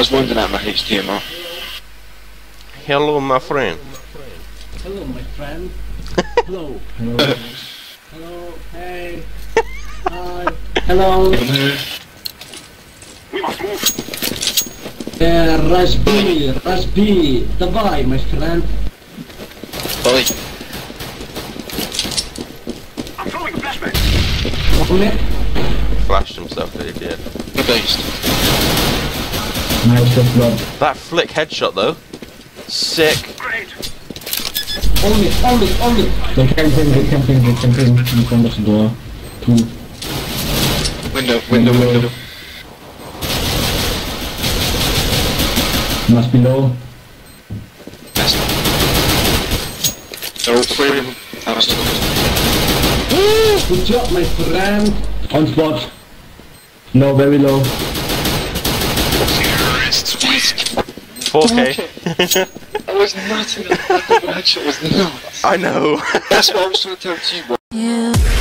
was wondering at my HDMI. Hello, my friend. Hello, my friend. Hello. Hello. Hello. Hey. Hi. Hello. Rush B. Давай, my friend. Oi. I'm throwing a flashbang. Flashed himself, the idiot. The beast. Nice shot, blood. That flick headshot though. Sick. Great. Only. They're camping in front of the door. Two. Window. Must be low. They're all three of them. That was Good job, my friend. On spot. Low, very low. 4K. I was nutting. That headshot was nuts. I know. That's what I was trying to tell you. You